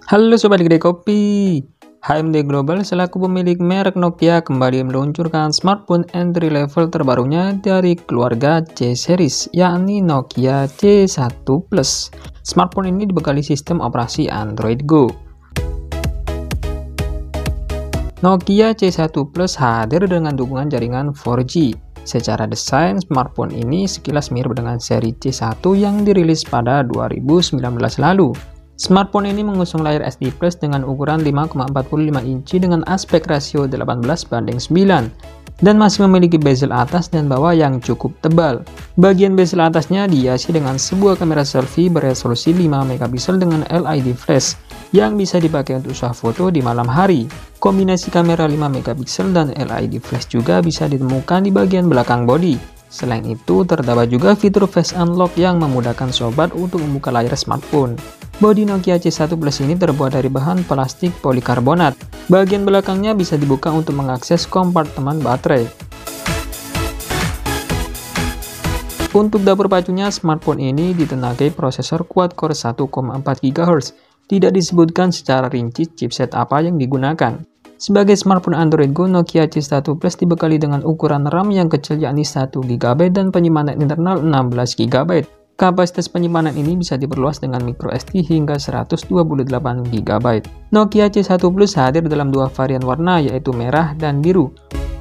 Halo Sobat Gede Kopi, HMD Global selaku pemilik merek Nokia kembali meluncurkan smartphone entry level terbarunya dari keluarga C series, yakni Nokia C1 Plus. Smartphone ini dibekali sistem operasi Android Go. Nokia C1 Plus hadir dengan dukungan jaringan 4G. Secara desain, smartphone ini sekilas mirip dengan seri C1 yang dirilis pada 2019 lalu. Smartphone ini mengusung layar SD Plus dengan ukuran 5,45 inci dengan aspek rasio 18:9 dan masih memiliki bezel atas dan bawah yang cukup tebal. Bagian bezel atasnya dihiasi dengan sebuah kamera selfie beresolusi 5 megapiksel dengan LED flash yang bisa dipakai untuk swafoto di malam hari. Kombinasi kamera 5 megapiksel dan LED flash juga bisa ditemukan di bagian belakang bodi. Selain itu, terdapat juga fitur Face Unlock yang memudahkan sobat untuk membuka layar smartphone. Bodi Nokia C1 Plus ini terbuat dari bahan plastik polikarbonat. Bagian belakangnya bisa dibuka untuk mengakses kompartemen baterai. Untuk dapur pacunya, smartphone ini ditenagai prosesor quad-core 1,4 GHz. Tidak disebutkan secara rinci chipset apa yang digunakan. Sebagai smartphone Android Go, Nokia C1 Plus dibekali dengan ukuran RAM yang kecil yakni 1 GB dan penyimpanan internal 16 GB. Kapasitas penyimpanan ini bisa diperluas dengan microSD hingga 128 GB. Nokia C1 Plus hadir dalam dua varian warna yaitu merah dan biru.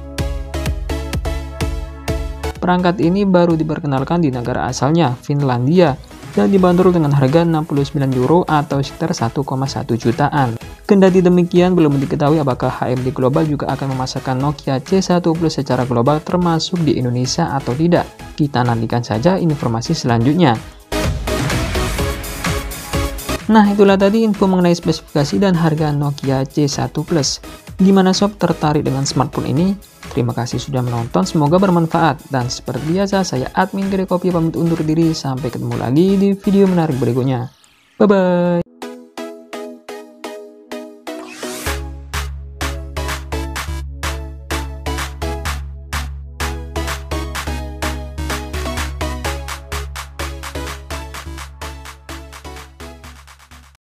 Perangkat ini baru diperkenalkan di negara asalnya, Finlandia, dan dibanderol dengan harga €69 atau sekitar 1,1 jutaan. Kendati demikian, belum diketahui apakah HMD Global juga akan memasarkan Nokia C1 Plus secara global termasuk di Indonesia atau tidak. Kita nantikan saja informasi selanjutnya. Nah, itulah tadi info mengenai spesifikasi dan harga Nokia C1 Plus. Gimana sob, tertarik dengan smartphone ini? Terima kasih sudah menonton, semoga bermanfaat. Dan seperti biasa, saya admin Gede Kopi pamit undur diri. Sampai ketemu lagi di video menarik berikutnya. Bye-bye.